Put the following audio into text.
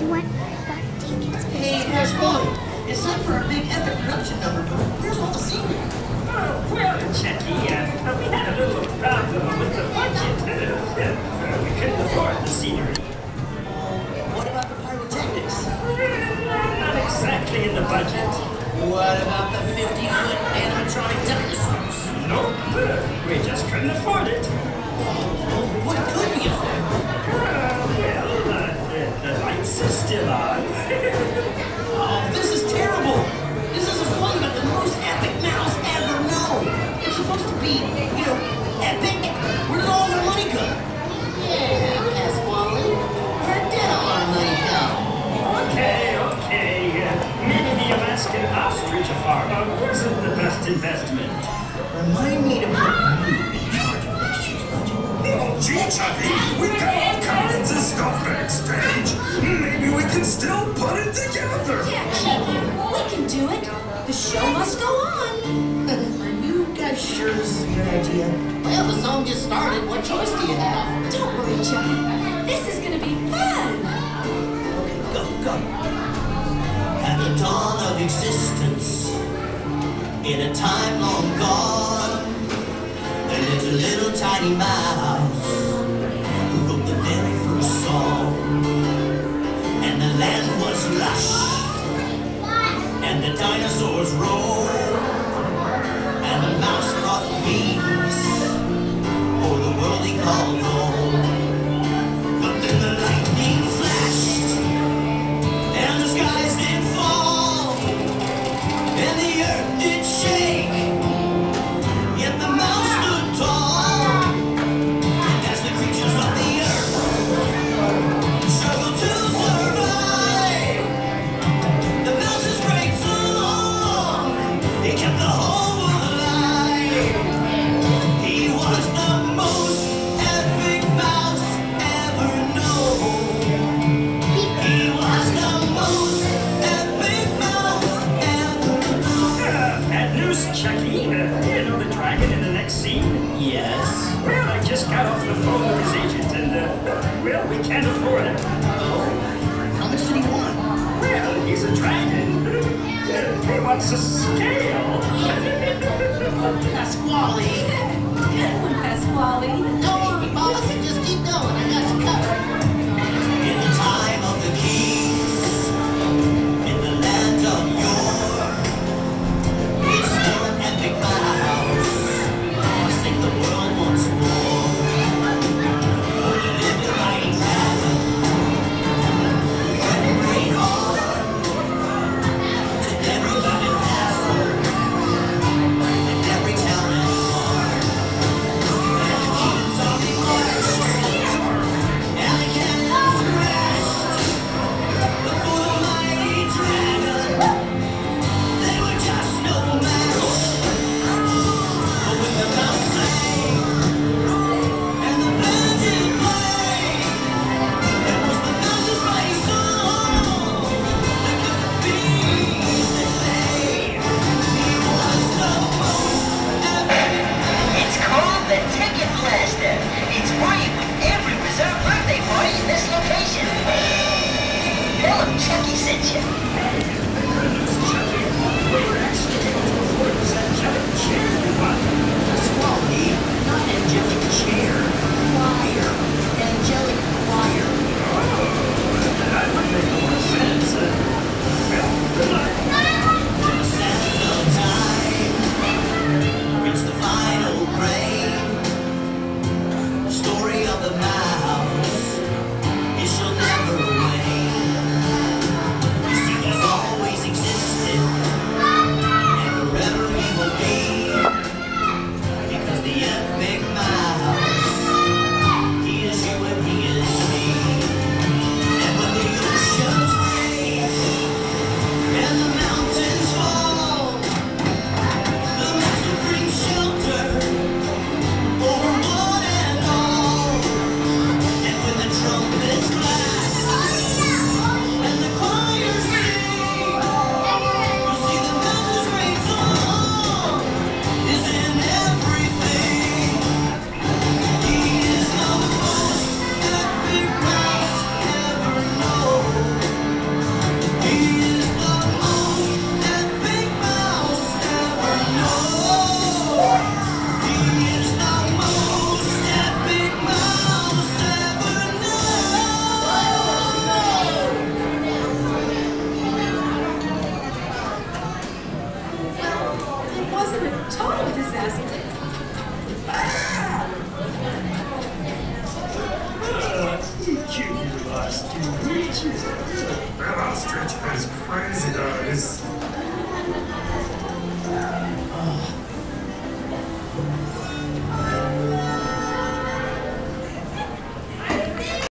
You want got tickets? Hey, there's one. It's not for a big epic production number, but here's all the scenery. Well, Chucky, we had a little problem with the budget. We couldn't afford the scenery. What about the pyrotechnics? Not exactly in the budget. What about the 50-foot animatronic dinosaurs? Nope, we just couldn't afford it. What could we afford? The lights are still on. Oh, this is terrible. This is a song about the most epic mouse ever known. It's supposed to be, you know, epic. Where did all their money go? Yeah, Pasquale. Where did all our money go? Okay. Maybe the Alaskan ostrich farm wasn't the best investment. Remind me to put you in charge of next year's budget. Oh, gee, Chucky, we've got all kinds of stuff backstage. Maybe we can still put it together. Yeah, Chucky, we can do it. The show must go on. Are you guys sure this is a good idea? Well, the song just started. What choice do you have? Don't worry, Chucky. This is gonna be fun. Okay, go. At the dawn of existence, in a time long gone, there lived a little tiny mouse who wrote the very first song. And the land was lush, and the dinosaurs roared, and the mouse brought peace for the world he called home. But then the lightning flashed, and the skies did fall, and the earth did shake, yet the mouse stood tall. And as the creatures of the earth struggled to survive, the mouse's great song, it kept the whole world alive. He was the most epic mouse ever known. He was the most epic mouse ever known. Bad news, Chucky. You know the dragon in the next scene? Yes. Well, I just got off the phone with his agent, and, well, we can't afford it. How much did he want? Well, he's a dragon. He wants a scale. Pasquale. Good one, Pasquale. Don't worry, boss. Just keep going. I got you covered. In the time of the keys, in the land of yore, we swore an epic vows to sing the world once more. For we lived a mighty dragon, we had a great heart, and every living castle, and every town and farm, and the kings of the earth, and the cannons crashed. But for the mighty dragon, they were just no match. But when the mouse sang, and the band did play, it was the mouse's mighty song that kept the bees at bay. He was the most epic. It's called the Ticket Blaster. It's free with every reserved birthday party in this location. Tell him Chucky sent you. Pasquale, not angelic chair, choir, angelic choir. That would make more sense. Well, good luck. The sands of time reach the final grave. The story of the mouse, it shall never wane. wasn't a total disaster. You lost two creatures. That ostrich has